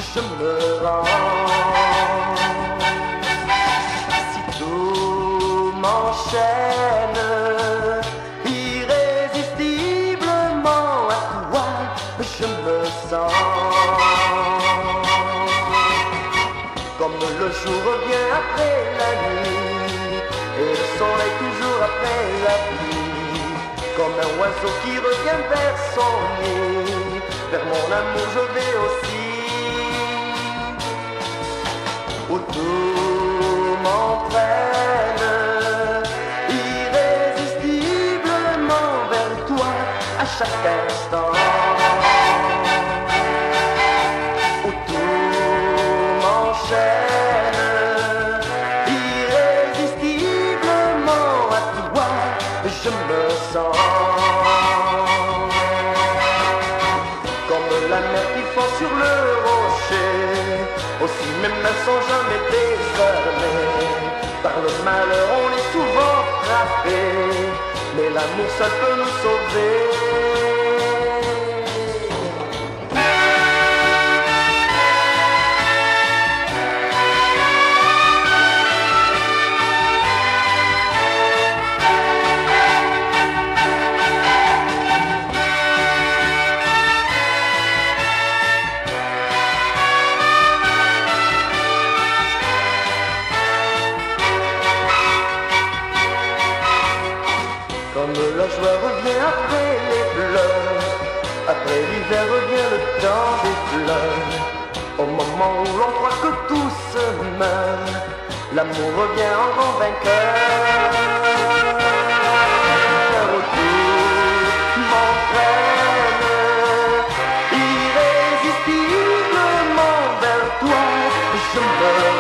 je me rends. Si tout m'enchaîne irrésistiblement à toi, je me sens comme le jour revient après la nuit et le soleil toujours après la pluie. Comme un oiseau qui revient vers son nid, vers mon amour je vais aussi. Où tout m'entraîne irrésistiblement vers toi à chaque instant. Où tout m'enchaîne irrésistiblement à toi, je me sens comme la mer qui fond sur le rocher. Aussi mes mains sont jamais désarmées. Par le malheur on est souvent frappé, mais l'amour seul peut nous sauver. Comme la joie revient après les pleurs, après l'hiver revient le temps des fleurs. Au moment où l'on croit que tout se meurt, l'amour revient en grand vainqueur. Tout m'entraîne irrésistiblement vers toi, je me